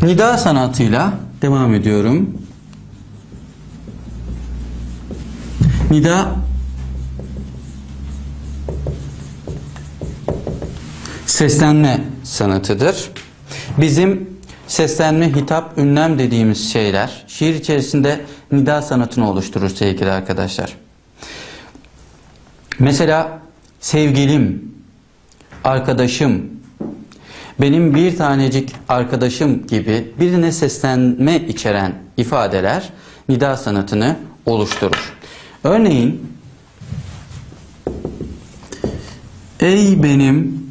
Nida sanatıyla devam ediyorum. Nida seslenme sanatıdır. Bizim seslenme, hitap, ünlem dediğimiz şeyler şiir içerisinde nida sanatını oluşturur sevgili arkadaşlar. Mesela sevgilim, arkadaşım, benim bir tanecik arkadaşım gibi birine seslenme içeren ifadeler nida sanatını oluşturur. Örneğin, ey benim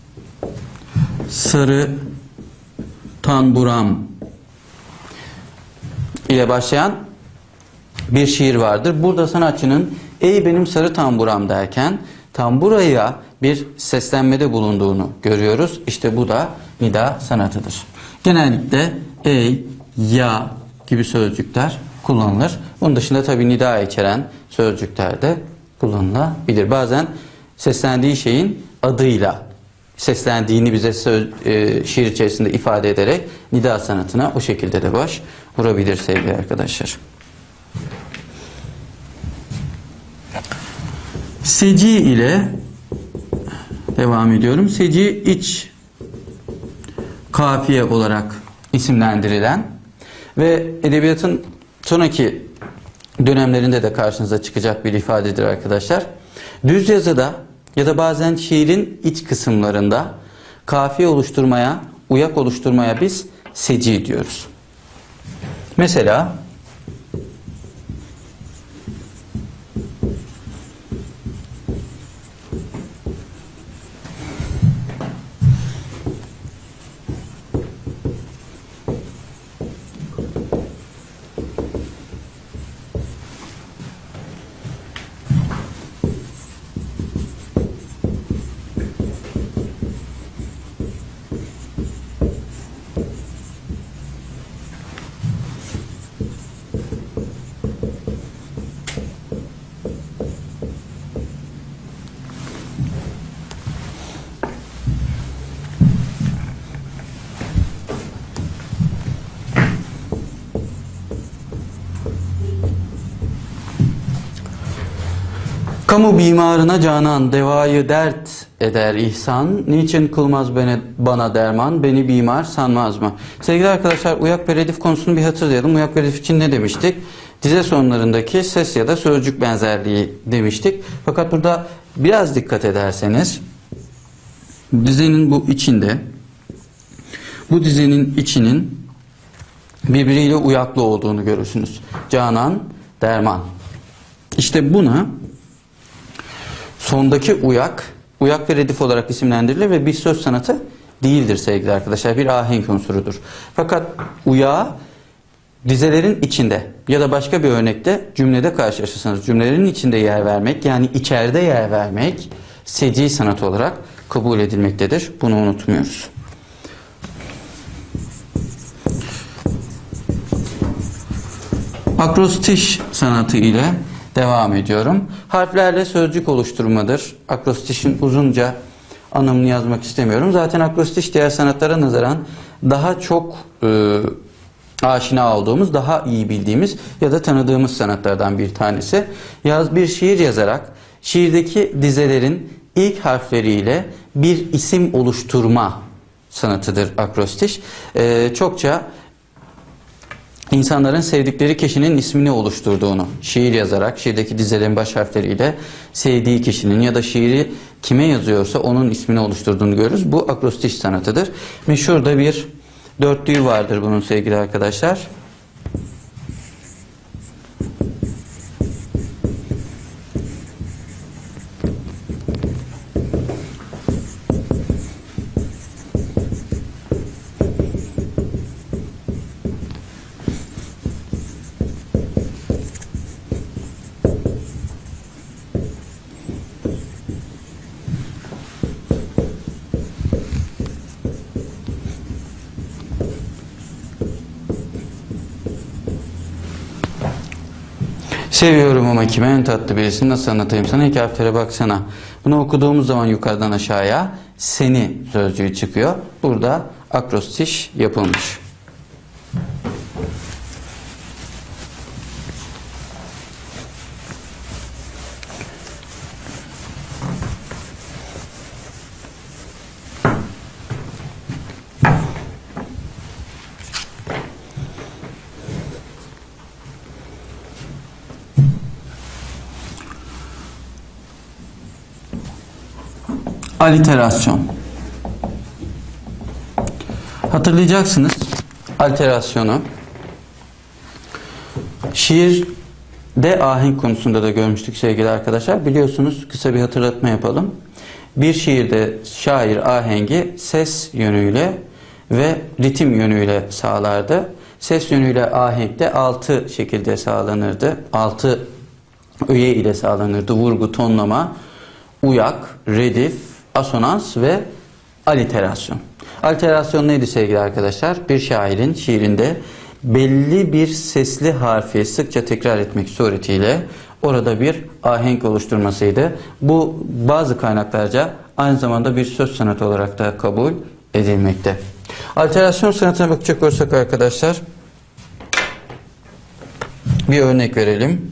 sarı tamburam ile başlayan bir şiir vardır. Burada sanatçının ey benim sarı tamburam derken tamburaya bir seslenmede bulunduğunu görüyoruz. İşte bu da nida sanatıdır. Genellikle ey, ya gibi sözcükler kullanılır. Bunun dışında tabi nida içeren sözcükler de kullanılabilir. Bazen seslendiği şeyin adıyla seslendiğini bize şiir içerisinde ifade ederek nida sanatına o şekilde de baş vurabilir sevgili arkadaşlar. Seci ile devam ediyorum. Seci iç kafiye olarak isimlendirilen ve edebiyatın sonraki dönemlerinde de karşınıza çıkacak bir ifadedir arkadaşlar. Düz yazıda ya da bazen şiirin iç kısımlarında kafiye oluşturmaya, uyak oluşturmaya biz seci diyoruz. Mesela kamu bimarına canan, devayı dert eder ihsan, niçin kılmaz bana derman, beni bimar sanmaz mı? Sevgili arkadaşlar, uyak ve redif konusunu bir hatırlayalım. Uyak ve redif için ne demiştik? Dize sonlarındaki ses ya da sözcük benzerliği demiştik. Fakat burada biraz dikkat ederseniz, dizenin bu içinde, bu dizenin içinin birbiriyle uyaklı olduğunu görürsünüz. Canan, derman. İşte buna sondaki uyak ve redif olarak isimlendirilir ve bir söz sanatı değildir sevgili arkadaşlar. Bir ahenk unsurudur. Fakat uyağı dizelerin içinde ya da başka bir örnekte cümlede karşılaşırsanız cümlelerin içinde yer vermek, yani içeride yer vermek seci sanat olarak kabul edilmektedir. Bunu unutmuyoruz. Akrostiş sanatı ile devam ediyorum. Harflerle sözcük oluşturmadır. Akrostişin uzunca anlamını yazmak istemiyorum. Zaten akrostiş diğer sanatlara nazaran daha çok aşina olduğumuz, daha iyi bildiğimiz ya da tanıdığımız sanatlardan bir tanesi. Bir şiir yazarak şiirdeki dizelerin ilk harfleriyle bir isim oluşturma sanatıdır akrostiş. Çokça İnsanların sevdikleri kişinin ismini oluşturduğunu, şiir yazarak, şiirdeki dizelerin baş harfleriyle sevdiği kişinin ya da şiiri kime yazıyorsa onun ismini oluşturduğunu görürüz. Bu akrostiş sanatıdır. Meşhur da bir dörtlüğü vardır bunun sevgili arkadaşlar. Seviyorum ama kime en tatlı birisin, nasıl anlatayım sana, iki harflere baksana. Bunu okuduğumuz zaman yukarıdan aşağıya seni sözcüğü çıkıyor. Burada akrostiş yapılmış. Aliterasyon. Hatırlayacaksınız alterasyonu. Şiirde ahenk konusunda da görmüştük sevgili arkadaşlar. Biliyorsunuz, kısa bir hatırlatma yapalım. Bir şiirde şair ahengi ses yönüyle ve ritim yönüyle sağlardı. Ses yönüyle ahenk de 6 şekilde sağlanırdı. 6 öğe ile sağlanırdı. Vurgu, tonlama, uyak, redif, asonans ve aliterasyon. Aliterasyon neydi sevgili arkadaşlar? Bir şairin şiirinde belli bir sesli harfi sıkça tekrar etmek suretiyle orada bir ahenk oluşturmasıydı. Bu bazı kaynaklarca aynı zamanda bir söz sanatı olarak da kabul edilmekte. Aliterasyon sanatına bakacak olursak arkadaşlar, bir örnek verelim.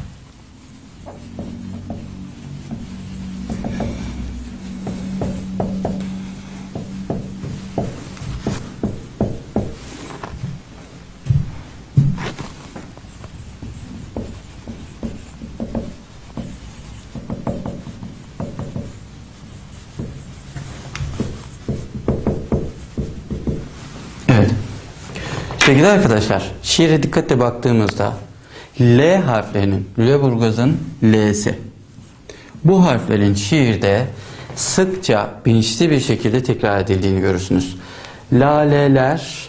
Evet. Sevgili arkadaşlar, şiire dikkatle baktığımızda L harflerinin, Lüleburgaz'ın L'si. Bu harflerin şiirde sıkça bilinçli bir şekilde tekrar edildiğini görürsünüz. Laleler,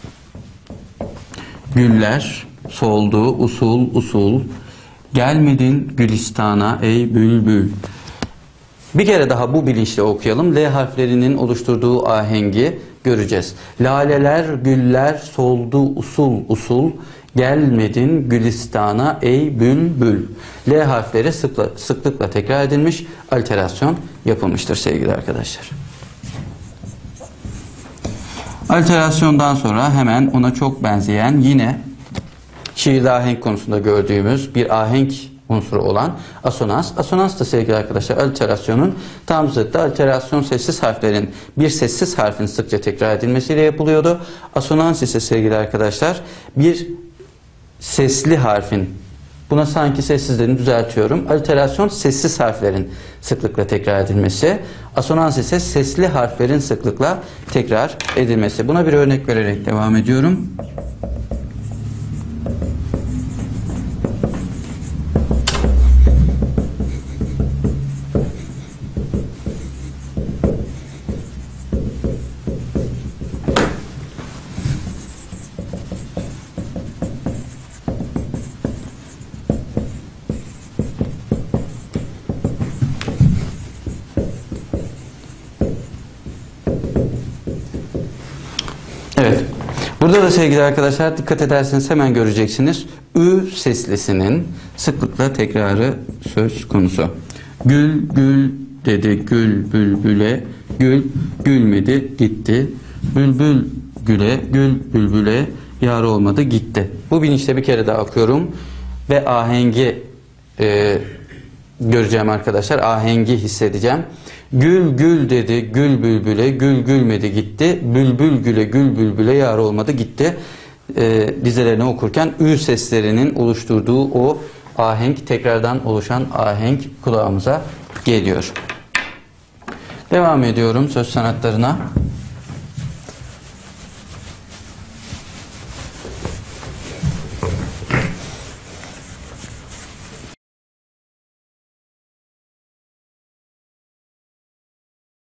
güller, soldu, usul, usul, gelmedin Gülistan'a ey bülbül. Bir kere daha bu bilinçle okuyalım. L harflerinin oluşturduğu ahengi göreceğiz. Laleler, güller, soldu, usul, usul, gelmedin Gülistan'a ey bülbül. L harfleri sıklıkla tekrar edilmiş, alterasyon yapılmıştır sevgili arkadaşlar. Alterasyondan sonra hemen ona çok benzeyen, yine şiirde ahenk konusunda gördüğümüz bir ahenk unsuru olan asonans. Asonans da sevgili arkadaşlar alterasyonun tam zıttı. Alterasyon sessiz harflerin bir sessiz harfin sıkça tekrar edilmesiyle yapılıyordu. Asonans ise sevgili arkadaşlar bir sesli harfin, buna sanki sessiz dedim, düzeltiyorum. Alterasyon sessiz harflerin sıklıkla tekrar edilmesi. Asonans ise sesli harflerin sıklıkla tekrar edilmesi. Buna bir örnek vererek devam ediyorum. Evet. Burada da sevgili arkadaşlar dikkat ederseniz hemen göreceksiniz. Ü seslisinin sıklıkla tekrarı söz konusu. Gül gül dedi gül bülbüle, gül gülmedi gitti. Bülbül güle, gül bülbüle, yar olmadı gitti. Bu bilinçle bir kere daha okuyorum ve ahengi göreceğim arkadaşlar. Ahengi hissedeceğim. Gül gül dedi gül bülbüle, gül gülmedi gitti. Bülbül güle, gül bülbüle, yar olmadı gitti. Dizelerini okurken ü seslerinin oluşturduğu o ahenk, tekrardan oluşan ahenk kulağımıza geliyor. Devam ediyorum söz sanatlarına.